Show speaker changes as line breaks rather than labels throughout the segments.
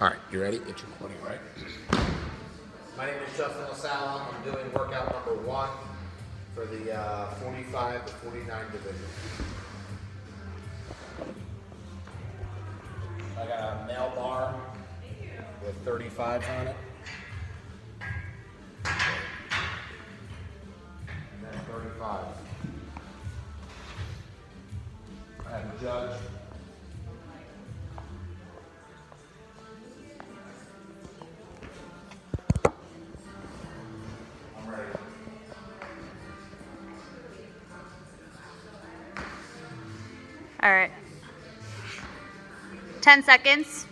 All right, you ready? It's recording, right? My name is Justin LaSala. I'm doing workout number 1 for the 45 to 49 division. I got a male bar with 35s on it. And then 35. I have a judge. I'm ready.
All right. 10 seconds.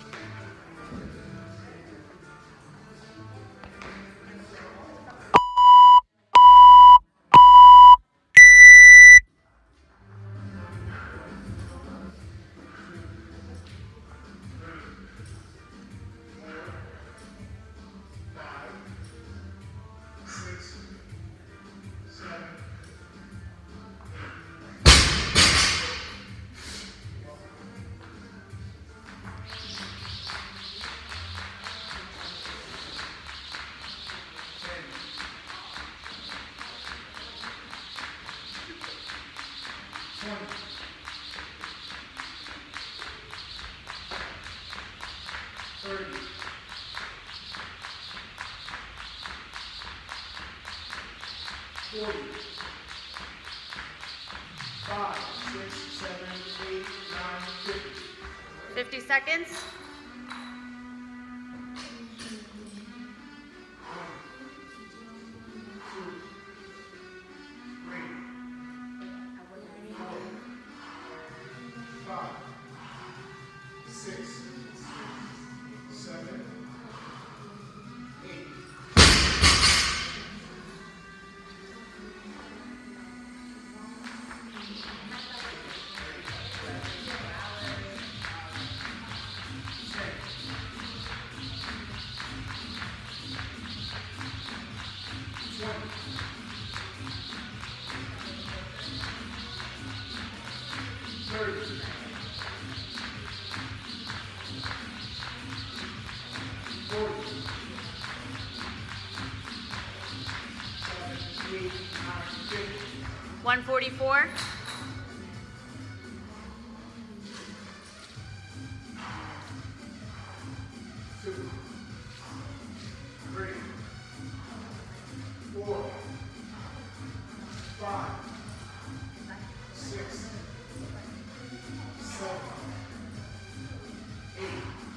Thirty. 40. 5, 6, 7, 8, 9, 50.
50 seconds.
5, 6, 7, 8.
One 44.
2, 3, 4, 5, 6, 7, 8.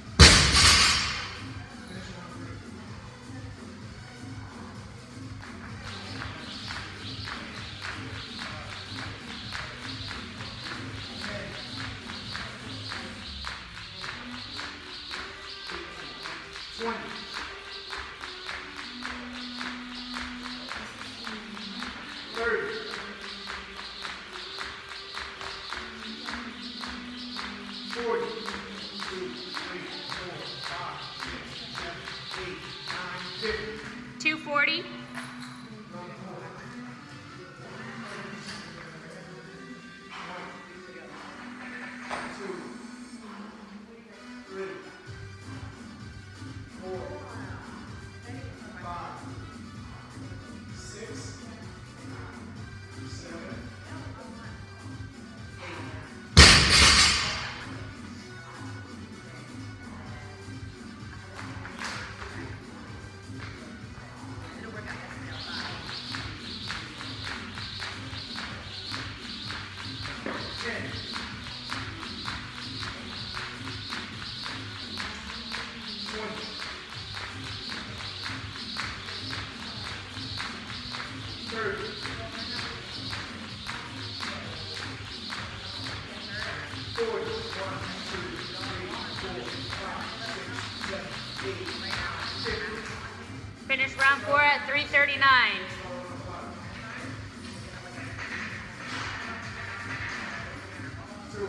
Two 40. Finish round 4 at 339.
2,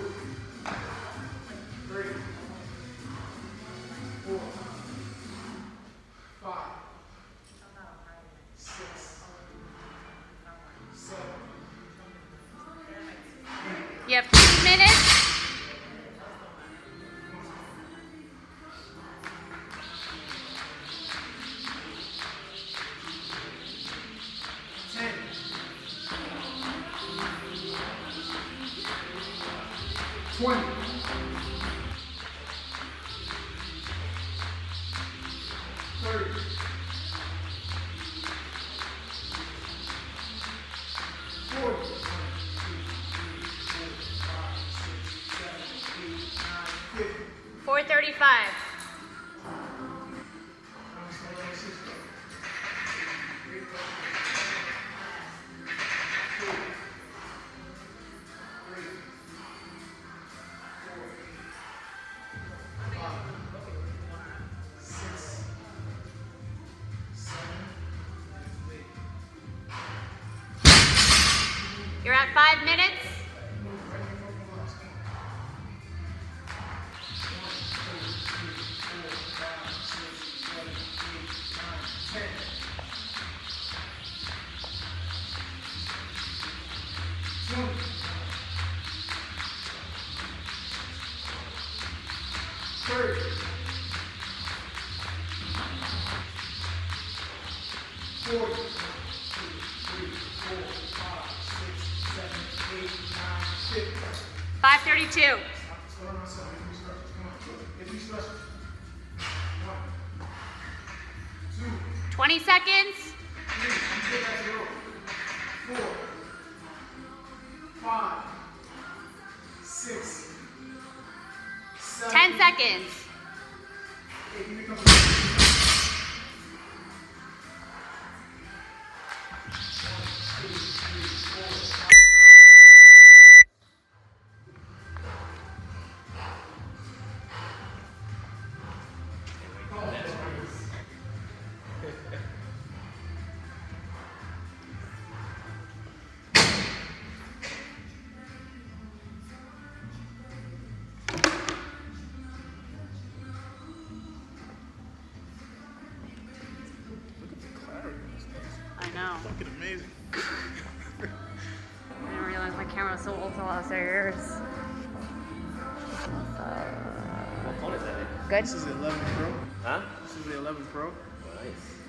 3, 4, 5, 6, 7.
You have 2 minutes.
20. 30. 40. 1, 2, 3, 4, 5, 6, 7, 8, 9, 50.
435. You're at 5 minutes. Five 32. 20 seconds.
4, 5, 6, 7.
10 seconds. I know.
Fucking amazing.
I didn't realize my camera was so ultra low yours.
What phone is that?
Good.
This is the 11 Pro.
Huh?
This is the 11 Pro.
Nice.